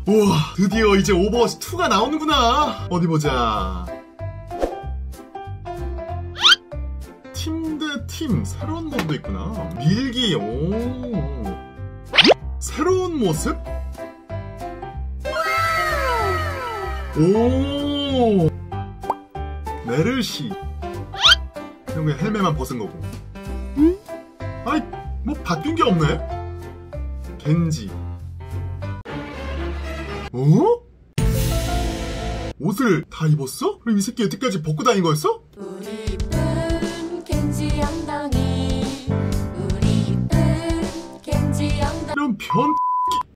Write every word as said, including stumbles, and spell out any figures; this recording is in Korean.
우와, 드디어 이제 오버워치 투가 나오는구나. 어디 보자. 팀 대 팀 새로운 모드도 있구나. 밀기. 오, 새로운 모습? 오, 메르시. 그냥 그냥 헬멧만 벗은 거고. 아이, 뭐 바뀐 게 없네. 겐지. 어? 옷을 다 입었어? 그럼 이 새끼 여태까지 벗고 다닌 거였어? 우리 이쁜 겐지 엉덩이, 우리 이쁜 겐지 엉덩이. 이런 변